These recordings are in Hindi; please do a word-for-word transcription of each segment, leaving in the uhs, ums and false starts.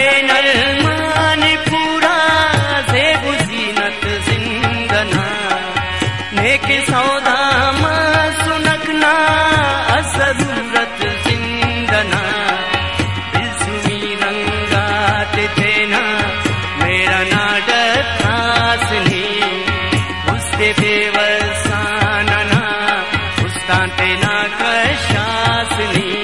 नलमानी पूरा ज़ेबु ज़ीनत ज़िंदना नेक सौदा मा सुनकना असरूरत ज़िंदना बिल्सुमी रंगात देना मेरा नाड खास नहीं उसके बेवसाना उस्तांते ना कशास नहीं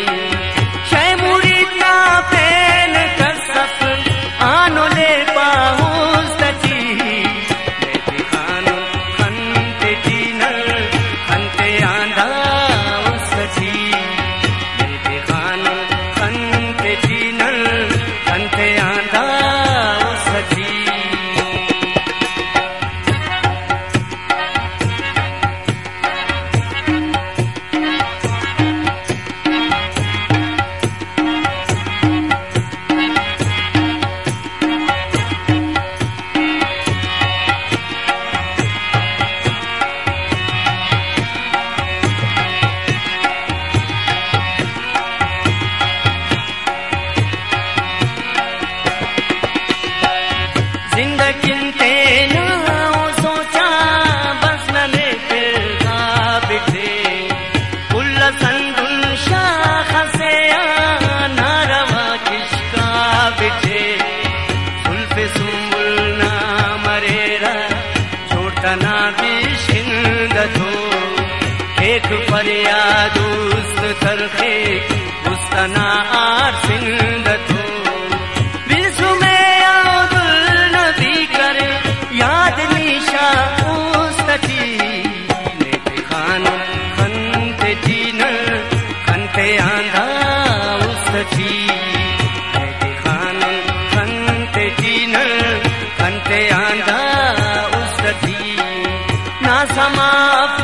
एक फरियाद उस्त तरखे उस्तना आर सिंद तो बिल्सुमे आउदुल नबी करे याद निशा उस्तची नेते खानो खंते जीनल खंते आंधा उस्तची नेते खानो खंते जीनल खंते आंधा उस्तची ना समाप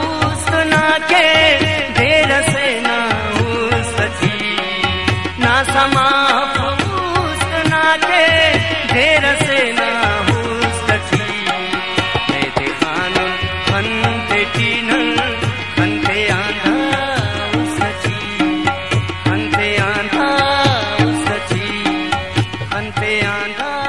के देर से ना उस्तची ना समाप उस्तना के देर से ना उस्तची नेते खानो खंते जीनल खंते आंधा उस्तची खंते आंधा उस्तची खंते आंधा